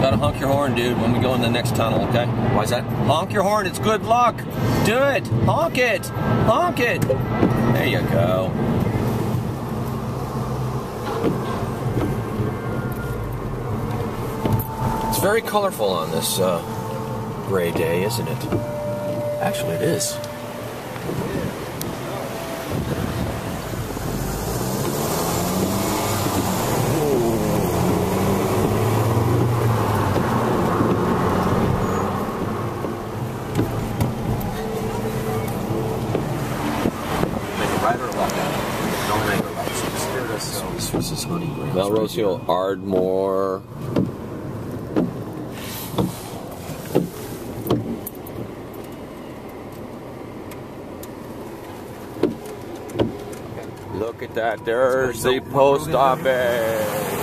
Gotta honk your horn, dude, when we go in the next tunnel, okay? Why is that? Honk your horn, it's good luck. Do it. Honk it. Honk it. There you go. It's very colorful on this gray day, isn't it? Actually, it is. Right or left? Don't make a right. This is Honey Grounds. Melrose Hill, Ardmore. Look at that, there's the post office.